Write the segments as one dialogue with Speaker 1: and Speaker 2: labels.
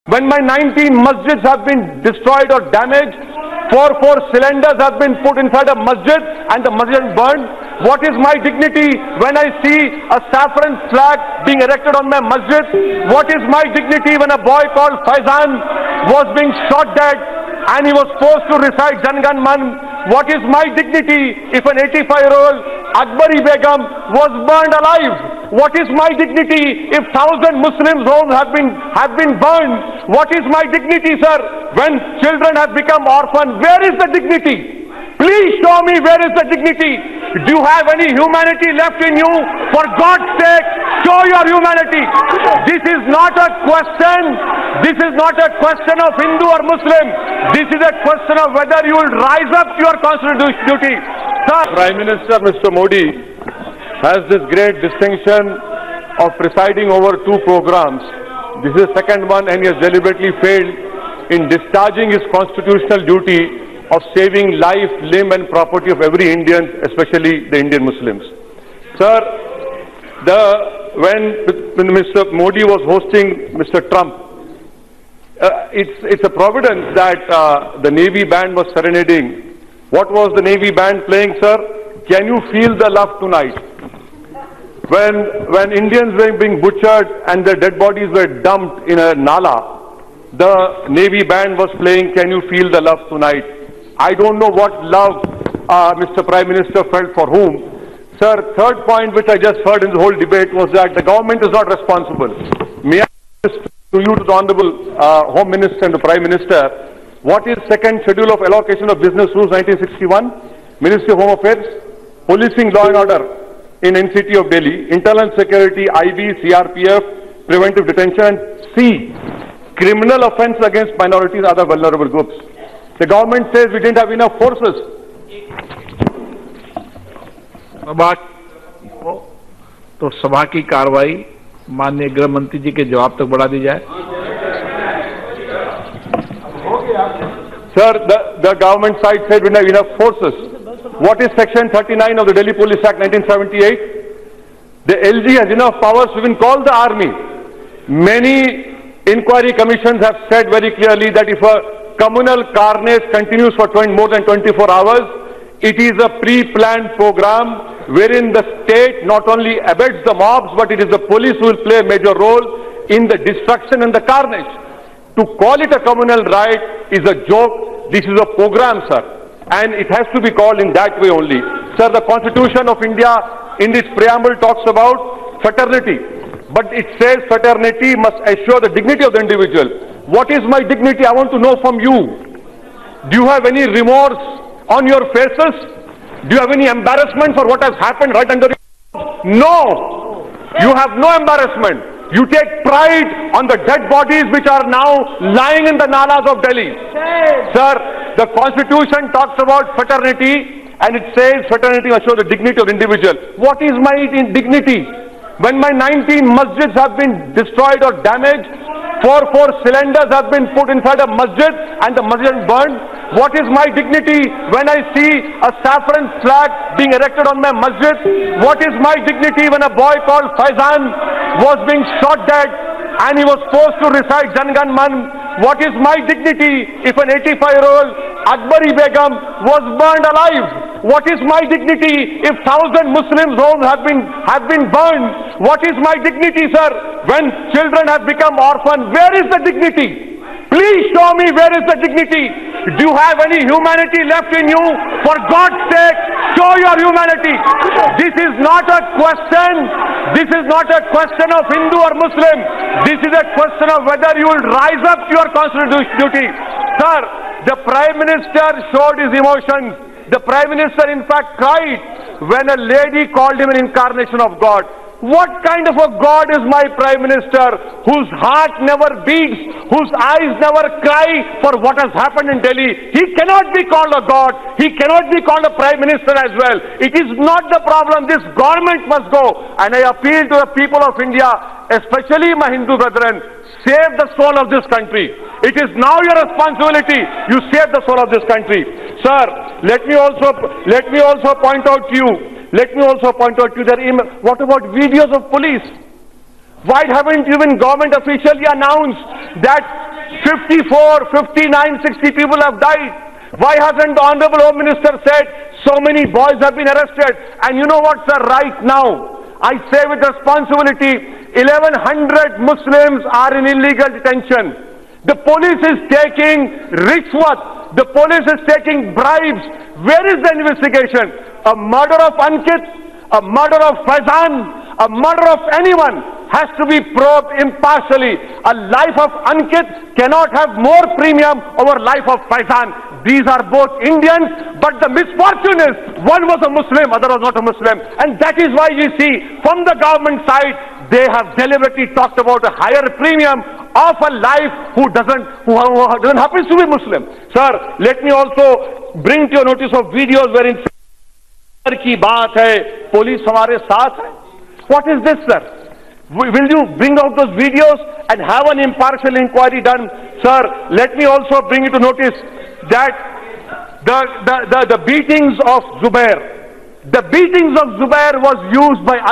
Speaker 1: When my 19 masjids have been destroyed or damaged, four cylinders have been put inside a masjid and the masjid burned, what is my dignity when I see a saffron flag being erected on my masjid? What is my dignity when a boy called Faizan was being shot dead and he was forced to recite Jan Gan Man? What is my dignity if an 85-year-old Akbari Begum was burned alive? What is my dignity if 1,000 Muslims' homes have been burned? What is my dignity, sir, when children have become orphans? Where is the dignity? Please show me where is the dignity. Do you have any humanity left in you? For God's sake, show your humanity. This is not a question. This is not a question of Hindu or Muslim. This is a question of whether you will rise up to your constitutional duty. Sir, Prime Minister Mr. Modi has this great distinction of presiding over two programs. This is the second one, and he has deliberately failed in discharging his constitutional duty of saving life, limb and property of every Indian, especially the Indian Muslims. Sir, when Mr. Modi was hosting Mr. Trump, it's a providence that the Navy band was serenading. What was the Navy band playing, sir? Can you feel the love tonight? When Indians were being butchered and their dead bodies were dumped in a nala, the Navy band was playing Can You Feel the Love Tonight? I don't know what love Mr. Prime Minister felt for whom. Sir, third point which I just heard in the whole debate was that the government is not responsible. May I ask to you, to the Honorable Home Minister and the Prime Minister, what is second schedule of allocation of business rules 1961? Ministry of Home Affairs, policing law and order in NCT of Delhi, internal security, IB, CRPF, preventive detention, and C, criminal offence against minorities and other vulnerable groups. The government says we didn't have enough forces.
Speaker 2: तो सभा की कार्रवाई माननीय गृह मंत्री जी के जवाब तक बढ़ा दी जाए.
Speaker 1: Sir, the government side said we don't have enough forces. What is Section 39 of the Delhi Police Act 1978? The LG has enough powers to even call the army. Many inquiry commissions have said very clearly that if a communal carnage continues for more than 24 hours, it is a pre-planned program wherein the state not only abets the mobs, but it is the police who will play a major role in the destruction and the carnage. To call it a communal riot is a joke. This is a program, sir. And it has to be called in that way only. Sir, the Constitution of India in its preamble talks about fraternity. But it says fraternity must assure the dignity of the individual. What is my dignity? I want to know from you. Do you have any remorse on your faces? Do you have any embarrassment for what has happened right under your... No! You have no embarrassment. You take pride on the dead bodies which are now lying in the nalas of Delhi. Sir, the Constitution talks about fraternity and it says fraternity must show the dignity of the individual. What is my dignity? When my 19 masjids have been destroyed or damaged, four cylinders have been put inside a masjid and the masjid burned, what is my dignity when I see a saffron flag being erected on my masjid? What is my dignity when a boy called Faizan was being shot dead and he was forced to recite Jan Gan Man? What is my dignity if an 85-year-old Akbari Begum was burned alive? What is my dignity if 1,000 Muslims' homes have been burned? What is my dignity, sir, when children have become orphans? Where is the dignity? Please show me where is the dignity. Do you have any humanity left in you? For God's sake, show your humanity. This is not a question. This is not a question of Hindu or Muslim. This is a question of whether you will rise up to your constitutional duty. Sir, the Prime Minister showed his emotions. The Prime Minister in fact cried when a lady called him an incarnation of God. What kind of a God is my Prime Minister, whose heart never beats, whose eyes never cry for what has happened in Delhi? He cannot be called a God. He cannot be called a Prime Minister as well. It is not the problem. This government must go. And I appeal to the people of India, especially my Hindu brethren, save the soul of this country. It is now your responsibility. You save the soul of this country. Sir, let me also point out to you. What about videos of police? Why haven't even government officially announced that 54, 59, 60 people have died. Why hasn't the Honorable Home Minister said so many boys have been arrested? And you know what, sir, right now, I say with responsibility, 1,100 Muslims are in illegal detention. The police is taking rishwat. The police is taking bribes. Where is the investigation? A murder of Ankit, a murder of Faizan, a murder of anyone has to be probed impartially. A life of Ankit cannot have more premium over life of Faizan. These are both Indians, but the misfortune is one was a Muslim, other was not a Muslim. And that is why you see from the government side, they have deliberately talked about a higher premium of a life who doesn't happens to be Muslim. Sir, let me also bring to your notice of videos wherein की बात है, police हमारे साथ है. What is this, sir? Will you bring out those videos and have an impartial inquiry done? Sir, let me also bring you to notice that the beatings of Zubair, was used by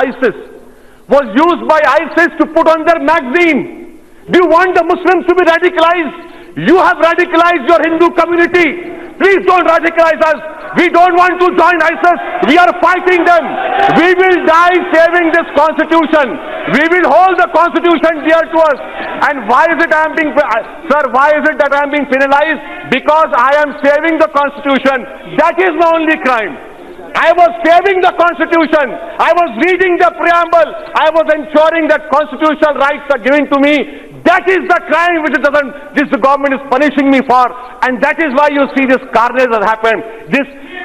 Speaker 1: ISIS to put on their magazine. Do you want the Muslims to be radicalized? You have radicalized your Hindu community. Please don't radicalize us. We don't want to join ISIS. We are fighting them. We will die saving this constitution. We will hold the constitution dear to us. And why is it I am being, sir, why is it that I am being penalized? Because I am saving the constitution. That is my only crime. I was saving the constitution. I was reading the preamble. I was ensuring that constitutional rights are given to me. That is the crime which this government is punishing me for, and that is why you see this carnage has happened. This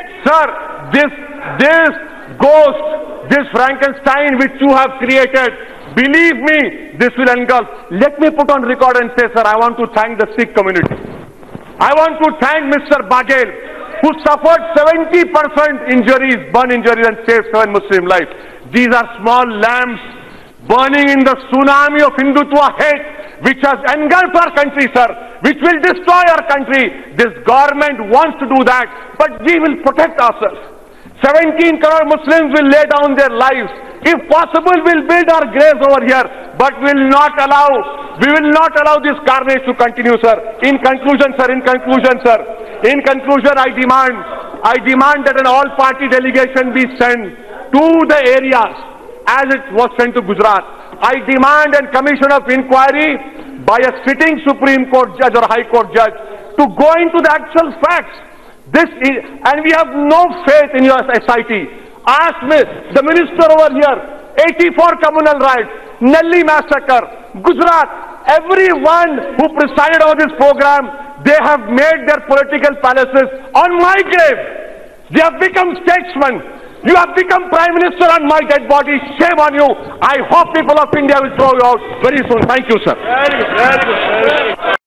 Speaker 1: ghost, this Frankenstein which you have created, believe me, this will engulf. Let me put on record and say, sir, I want to thank the Sikh community. I want to thank Mr. Baghel, who suffered 70% injuries, burn injuries, and saved 7 Muslim lives. These are small lamps burning in the tsunami of Hindutva hate, which has engulfed our country, sir, which will destroy our country. This government wants to do that, but we will protect ourselves. 17 crore Muslims will lay down their lives. If possible, we'll build our graves over here, but we will not allow this carnage to continue, sir. In conclusion, I demand that an all-party delegation be sent to the areas as it was sent to Gujarat. I demand a commission of inquiry by a sitting Supreme Court judge or High Court judge to go into the actual facts. And we have no faith in your SIT. Ask me, the minister over here, 84 communal riots, Nelly massacre, Gujarat, everyone who presided over this program, they have made their political palaces on my grave. They have become statesmen. You have become Prime Minister on my dead body. Shame on you. I hope people of India will throw you out very soon. Thank you, sir.